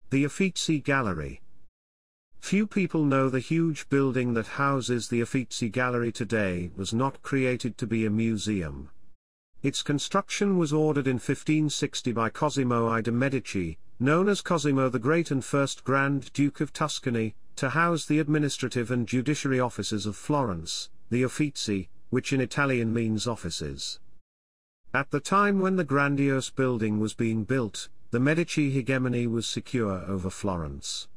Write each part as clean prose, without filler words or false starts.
The Uffizi Gallery. Few people know the huge building that houses the Uffizi Gallery today was not created to be a museum. Its construction was ordered in 1560 by Cosimo I de' Medici, known as Cosimo the Great and first Grand Duke of Tuscany, to house the administrative and judiciary offices of Florence, the Uffizi, which in Italian means offices. At the time when the grandiose building was being built, the Medici hegemony was secure over Florence.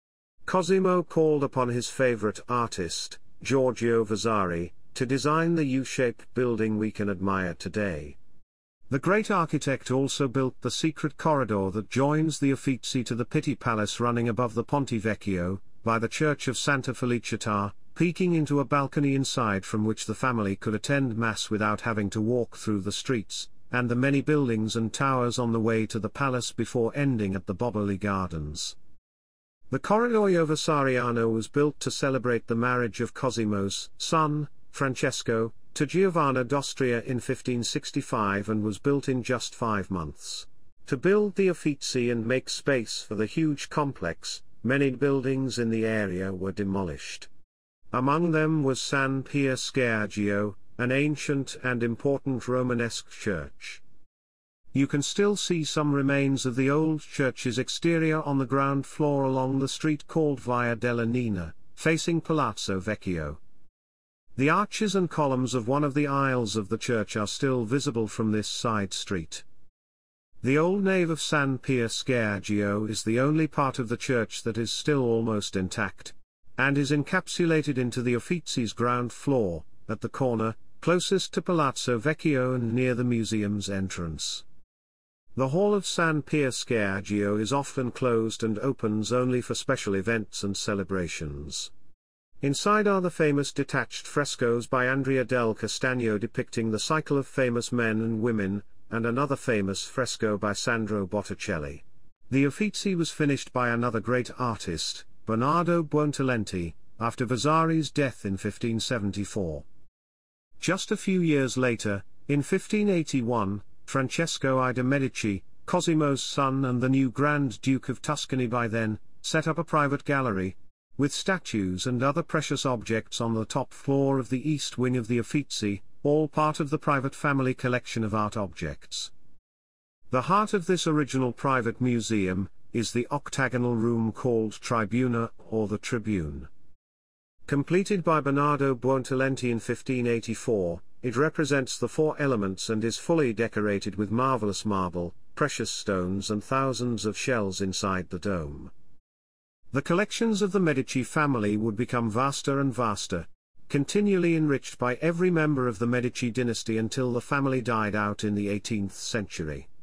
Cosimo called upon his favorite artist, Giorgio Vasari, to design the U-shaped building we can admire today. The great architect also built the secret corridor that joins the Uffizi to the Pitti Palace running above the Ponte Vecchio, by the church of Santa Felicita, peeking into a balcony inside from which the family could attend Mass without having to walk through the streets, and the many buildings and towers on the way to the palace before ending at the Boboli Gardens. The Corridoio Vasariano was built to celebrate the marriage of Cosimo's son, Francesco, to Giovanna d'Austria in 1565 and was built in just 5 months. To build the Uffizi and make space for the huge complex, many buildings in the area were demolished. Among them was San Pier Scergio, an ancient and important Romanesque church. You can still see some remains of the old church's exterior on the ground floor along the street called Via della Nina, facing Palazzo Vecchio. The arches and columns of one of the aisles of the church are still visible from this side street. The old nave of San Pier Scergio is the only part of the church that is still almost intact, and is encapsulated into the Uffizi's ground floor, at the corner, closest to Palazzo Vecchio and near the museum's entrance. The Hall of San Pier Scergio is often closed and opens only for special events and celebrations. Inside are the famous detached frescoes by Andrea del Castagno depicting the cycle of famous men and women, and another famous fresco by Sandro Botticelli. The Uffizi was finished by another great artist, Bernardo Buontalenti, after Vasari's death in 1574. Just a few years later, in 1581, Francesco I de' Medici, Cosimo's son and the new Grand Duke of Tuscany by then, set up a private gallery, with statues and other precious objects on the top floor of the east wing of the Uffizi, all part of the private family collection of art objects. The heart of this original private museum is the octagonal room called Tribuna, or the Tribune. Completed by Bernardo Buontalenti in 1584, it represents the 4 elements and is fully decorated with marvelous marble, precious stones and thousands of shells inside the dome. The collections of the Medici family would become vaster and vaster, continually enriched by every member of the Medici dynasty until the family died out in the 18th century.